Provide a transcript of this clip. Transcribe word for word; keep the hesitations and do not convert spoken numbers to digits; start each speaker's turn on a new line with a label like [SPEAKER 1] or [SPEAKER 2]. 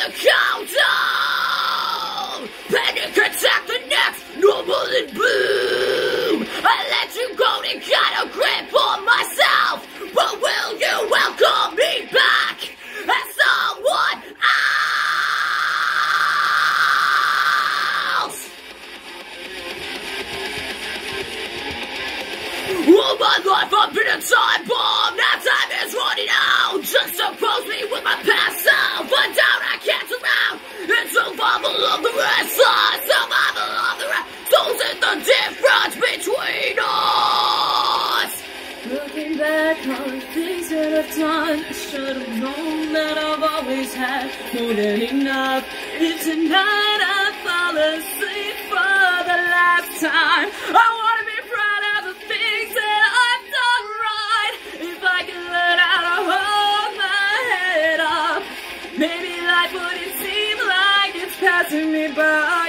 [SPEAKER 1] the countdown. Panic attack the next normal and boom. I let you go to get a grip on myself, but will you welcome me back as someone else? All my life I've been a time bomb. Now time is running out. Just oppose me with my past self, but down I can't surround. It's survival of the restless, survival of the rest. Those is the difference between us.
[SPEAKER 2] Looking back on things that I've done, I should have known that I've always had more than enough. If tonight I fall asleep for the last time, I wanna be proud of the things that I've done right. If I can learn how to hold my head up, maybe life wouldn't seem like it's passing me by.